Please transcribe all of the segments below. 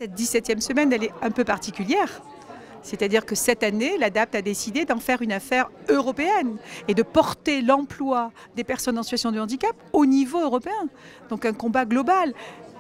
Cette 17e semaine, elle est un peu particulière. C'est-à-dire que cette année, l'ADAPT a décidé d'en faire une affaire européenne et de porter l'emploi des personnes en situation de handicap au niveau européen. Donc un combat global,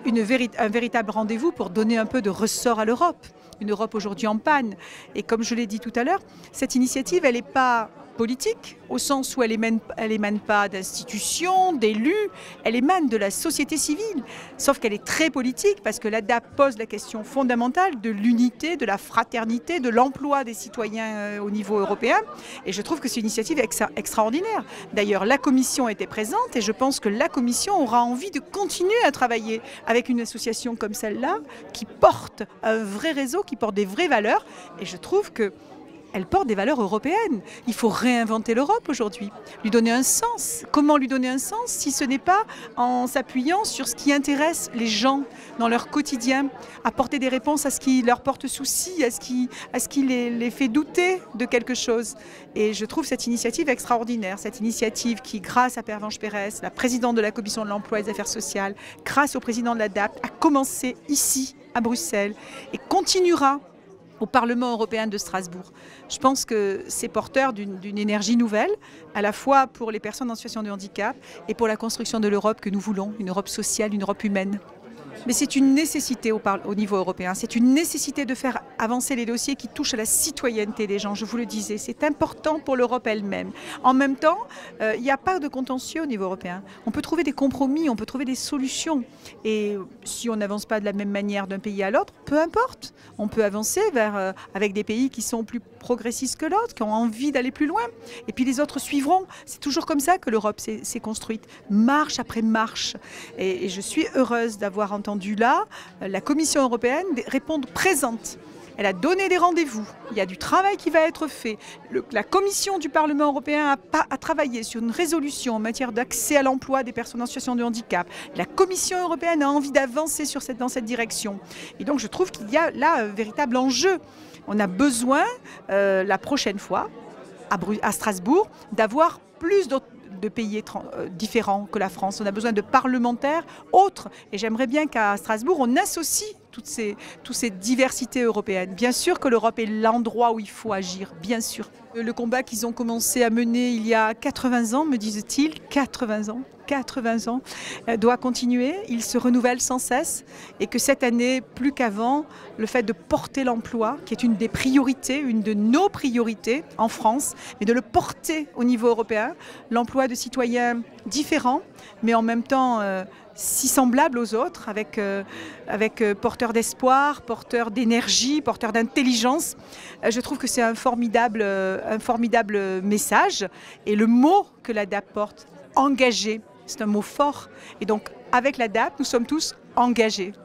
un véritable rendez-vous pour donner un peu de ressort à l'Europe. Une Europe aujourd'hui en panne. Et comme je l'ai dit tout à l'heure, cette initiative, elle n'est pas politique, au sens où elle émane pas d'institutions, d'élus, elle émane de la société civile. Sauf qu'elle est très politique parce que l'ADAPT pose la question fondamentale de l'unité, de la fraternité, de l'emploi des citoyens au niveau européen. Et je trouve que c'est une initiative extraordinaire. D'ailleurs, la Commission était présente et je pense que la Commission aura envie de continuer à travailler avec une association comme celle-là qui porte un vrai réseau, qui porte des vraies valeurs. Et je trouve que elle porte des valeurs européennes. Il faut réinventer l'Europe aujourd'hui, lui donner un sens. Comment lui donner un sens si ce n'est pas en s'appuyant sur ce qui intéresse les gens dans leur quotidien, apporter des réponses à ce qui leur porte souci, à ce qui les fait douter de quelque chose. Et je trouve cette initiative extraordinaire, cette initiative qui, grâce à Pervenche Pérez, la présidente de la Commission de l'Emploi et des Affaires sociales, grâce au président de l'ADAPT, a commencé ici, à Bruxelles, et continuera au Parlement européen de Strasbourg. Je pense que c'est porteur d'une énergie nouvelle, à la fois pour les personnes en situation de handicap et pour la construction de l'Europe que nous voulons, une Europe sociale, une Europe humaine. Mais c'est une nécessité au niveau européen, c'est une nécessité de faire avancer les dossiers qui touchent à la citoyenneté des gens, je vous le disais, c'est important pour l'Europe elle-même. En même temps, il n'y a pas de contentieux au niveau européen. On peut trouver des compromis, on peut trouver des solutions. Et si on n'avance pas de la même manière d'un pays à l'autre, peu importe. On peut avancer avec des pays qui sont plus progressistes que l'autre, qui ont envie d'aller plus loin. Et puis les autres suivront. C'est toujours comme ça que l'Europe s'est construite, marche après marche. Et je suis heureuse d'avoir entendu là la Commission européenne répondre présente. Elle a donné des rendez-vous, il y a du travail qui va être fait. La Commission du Parlement européen a travaillé sur une résolution en matière d'accès à l'emploi des personnes en situation de handicap. La Commission européenne a envie d'avancer dans cette direction. Et donc je trouve qu'il y a là un véritable enjeu. On a besoin, la prochaine fois, à Strasbourg, d'avoir plus de pays différents que la France. On a besoin de parlementaires autres. Et j'aimerais bien qu'à Strasbourg, on associe toutes ces diversités européennes. Bien sûr que l'Europe est l'endroit où il faut agir, bien sûr. Le combat qu'ils ont commencé à mener il y a 80 ans, me disent-ils, 80 ans, doit continuer. Il se renouvelle sans cesse et que cette année, plus qu'avant, le fait de porter l'emploi, qui est une des priorités, une de nos priorités en France, mais de le porter au niveau européen, l'emploi de citoyens différents, mais en même temps si semblables aux autres, avec porteurs d'espoir, porteurs d'énergie, porteurs d'intelligence. Je trouve que c'est un formidable message. Et le mot que l'ADAPT porte, engagé, c'est un mot fort. Et donc, avec l'ADAPT, nous sommes tous engagés.